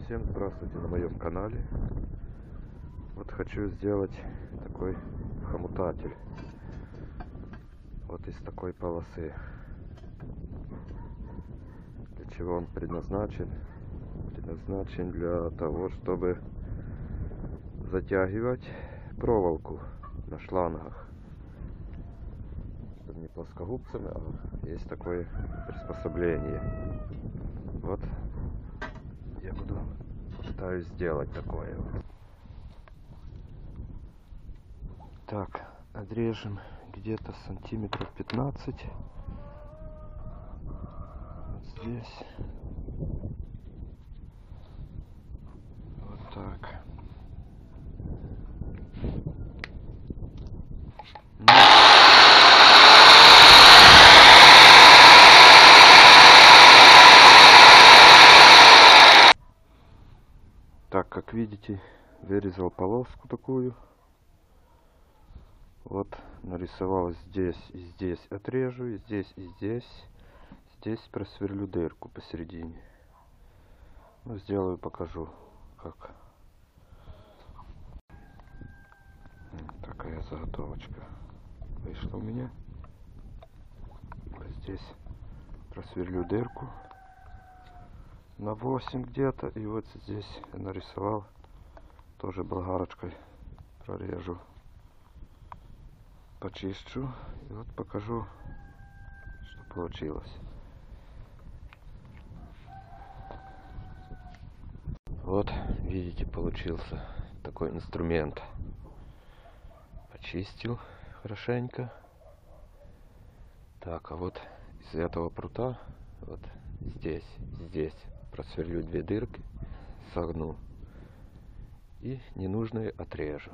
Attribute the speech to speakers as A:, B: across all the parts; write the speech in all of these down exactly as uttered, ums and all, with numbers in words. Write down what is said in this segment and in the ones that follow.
A: Всем здравствуйте на моем канале. Вот хочу сделать такой хомутатель вот из такой полосы. Для чего он предназначен? Предназначен для того, чтобы затягивать проволоку на шлангах, чтобы не плоскогубцами, а есть такое приспособление. Вот я буду пытаюсь сделать такое. Так, отрежем где-то сантиметров пятнадцать. Вот здесь. Вот так. Так, как видите, вырезал полоску такую. Вот нарисовал здесь и здесь отрежу, и здесь и здесь. Здесь просверлю дырку посередине. Ну, сделаю, покажу, как. Такая заготовочка вышла у меня. Здесь просверлю дырку на восемь где-то, и вот здесь нарисовал, тоже болгарочкой прорежу, почищу, и вот покажу, что получилось. Вот видите, получился такой инструмент. Почистил хорошенько. Так, а вот из этого прута вот здесь, здесь просверлю две дырки, согну и ненужные отрежу.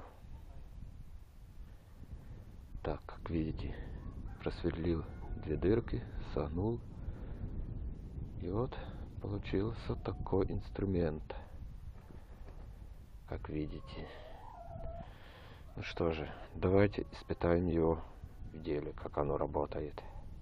A: Так, как видите, просверлил две дырки, согнул, и вот получился такой инструмент, как видите. Ну что же, давайте испытаем его в деле, как оно работает.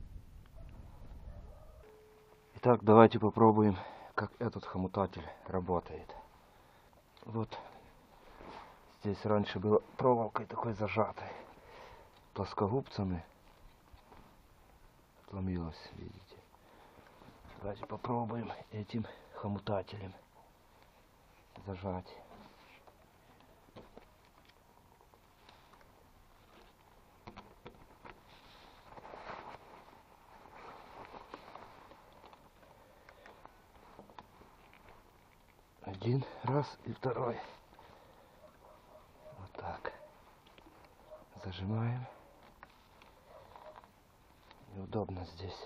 A: Итак, давайте попробуем, как этот хомутатель работает. Вот здесь раньше было проволокой такой зажатой, плоскогубцами. Отломилось, видите. Давайте попробуем этим хомутателем зажать. Один раз и второй. Вот так. Зажимаем. Неудобно здесь.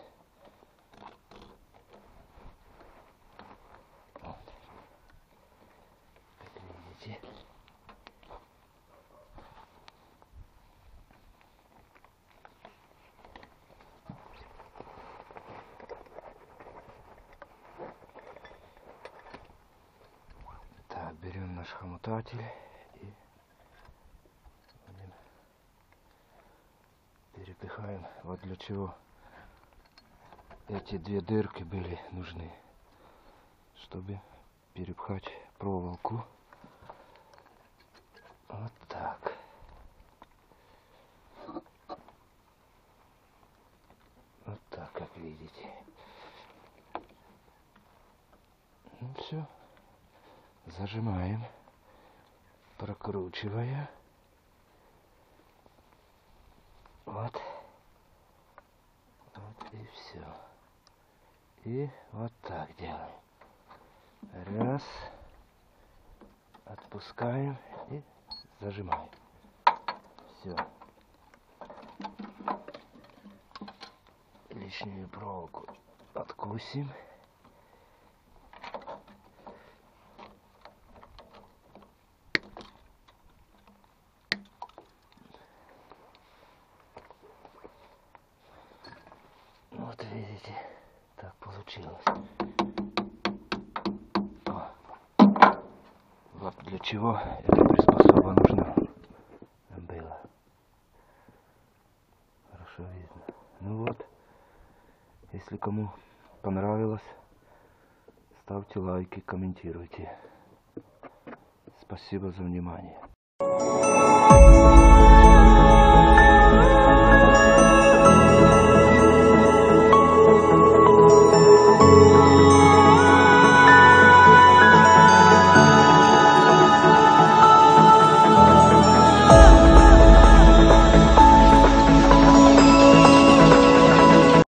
A: Вот. Как видите. Так, берем наш хомутатель и перепихаем. Вот для чего эти две дырки были нужны, чтобы перепхать проволоку. Вот так. Вот так, как видите. Ну все. Зажимаем, прокручивая. Вот. Вот и все. И вот так делаем. Раз. Отпускаем и зажимаем. Все. Лишнюю проволоку откусим. Вот видите, так получилось. О. Вот для чего эта приспособа нужна была. Хорошо видно. Ну вот, если кому понравилось, ставьте лайки, комментируйте. Спасибо за внимание.